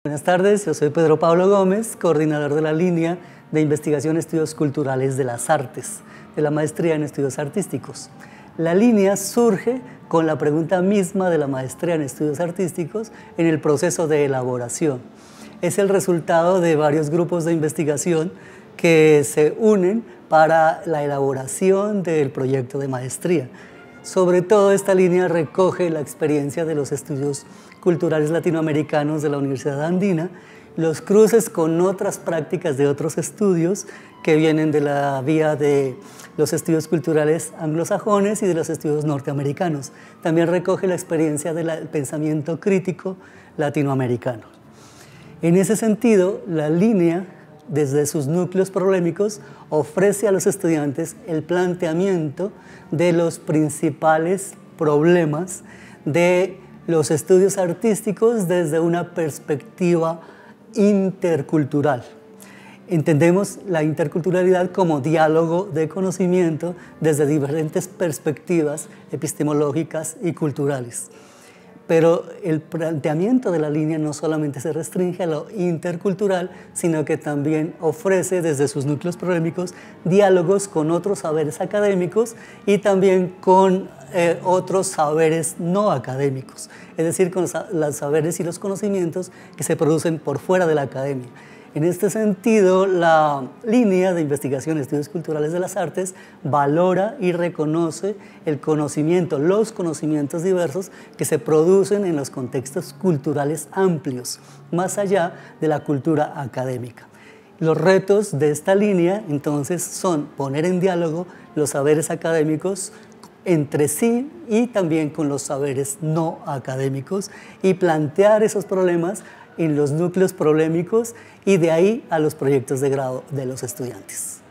Buenas tardes, yo soy Pedro Pablo Gómez, coordinador de la línea de investigación Estudios Culturales de las Artes, de la maestría en Estudios Artísticos. La línea surge con la pregunta misma de la maestría en Estudios Artísticos en el proceso de elaboración. Es el resultado de varios grupos de investigación que se unen para la elaboración del proyecto de maestría. Sobre todo, esta línea recoge la experiencia de los estudios culturales latinoamericanos de la Universidad Andina, los cruces con otras prácticas de otros estudios que vienen de la vía de los estudios culturales anglosajones y de los estudios norteamericanos. También recoge la experiencia del pensamiento crítico latinoamericano. En ese sentido, la línea, desde sus núcleos problemáticos, ofrece a los estudiantes el planteamiento de los principales problemas de los estudios artísticos desde una perspectiva intercultural. Entendemos la interculturalidad como diálogo de conocimiento desde diferentes perspectivas epistemológicas y culturales. Pero el planteamiento de la línea no solamente se restringe a lo intercultural, sino que también ofrece desde sus núcleos problemáticos diálogos con otros saberes académicos y también con otros saberes no académicos, es decir, con los saberes y los conocimientos que se producen por fuera de la academia. En este sentido, la línea de investigación de Estudios Culturales de las Artes valora y reconoce el conocimiento, los conocimientos diversos que se producen en los contextos culturales amplios, más allá de la cultura académica. Los retos de esta línea, entonces, son poner en diálogo los saberes académicos entre sí y también con los saberes no académicos y plantear esos problemas en los núcleos problemáticos y de ahí a los proyectos de grado de los estudiantes.